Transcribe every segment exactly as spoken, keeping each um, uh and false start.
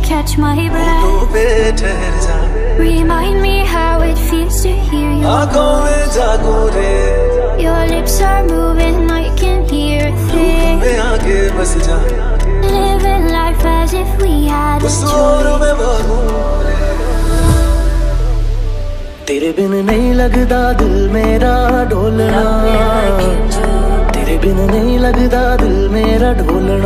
catch my breath. Remind me how it feels to hear your voice. Your lips are moving, I can hear a thing. Living life as if we had a choice. तेरे बिन नहीं लगदा दिल मेरा ढोलना, तेरे बिन नहीं लगदा दिल मेरा ढोलना।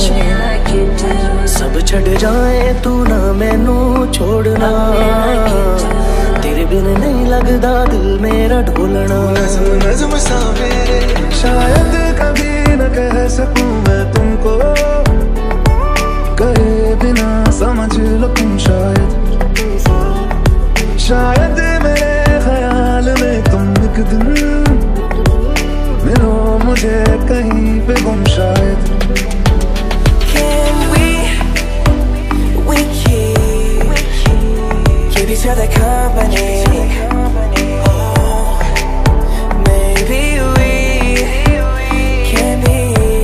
सब छड़ जाए तू ना मैनू छोड़ना, तेरे बिन नहीं लगदा दिल मेरा ढोलना। नज़्म नज़्म सा मेरे शायद कभी न कह सकूं मैं तुमको, कहे बिना समझ लो तुम शायद। शायद मेरे ख्याल में तुम एक दिन मिलो मुझे कहीं पे गुम शायद। Can we, we keep, keep each other company? Oh, maybe we can be,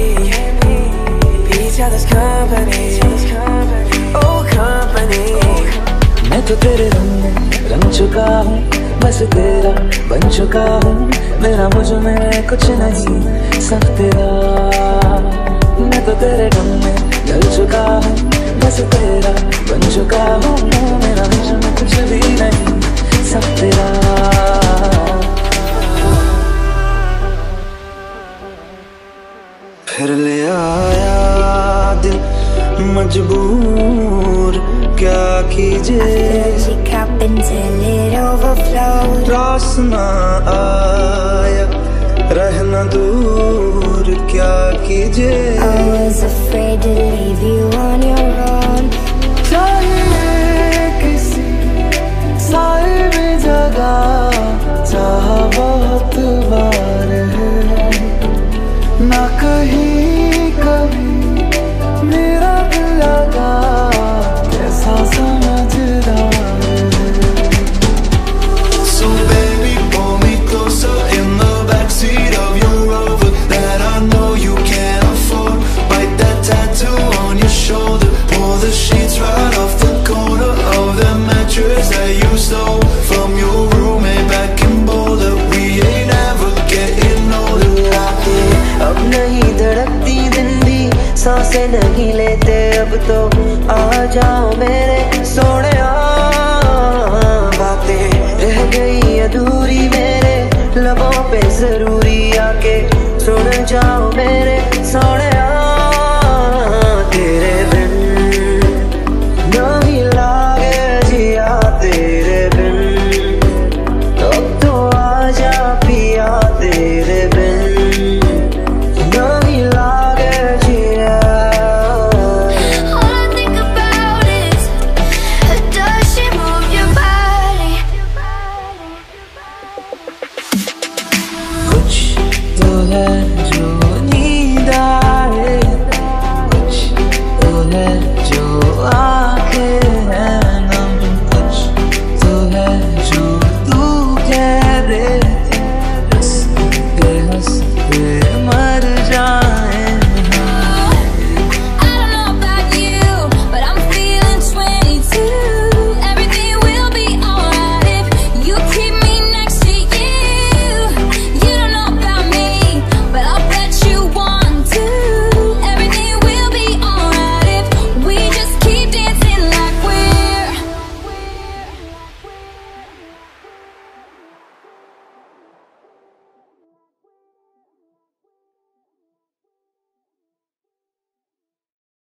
be each other's company. Oh, company. मैं तो तेरे रंग में रंग चुका हूँ, बस तेरा बन चुका हूँ। मेरा मुझ में कुछ नहीं सब तेरा, मैं तो तेरे गम में जल चुका हूँ, बस तेरा बन चुका हूँ। मेरा मुझ में कुछ भी नहीं सब तेरा। फिर ले आया दिल मजबूर क्या कीजिए, रास ना आया रहना दूर क्या कीजिए। I was afraid to leave you on your own. चाहे किसी साहिब जगह चाहा बहुत बार है, ना कहीं कभी मेरा दिल लगा कैसा समझदार है। So baby pull me closer in the backseat of your Rover that I know you can't afford. Bite that tattoo on your shoulder, pull the sheets right off the corner of the mattress that you stole from your roommate back in Boulder. We ain't ever getting older. अब नहीं धड़कती दिन भी, सांसें नहीं लेते अब तो आ जाओ मेरे सोने। बातें रह गई अधूरी मेरे लबों पे जरूर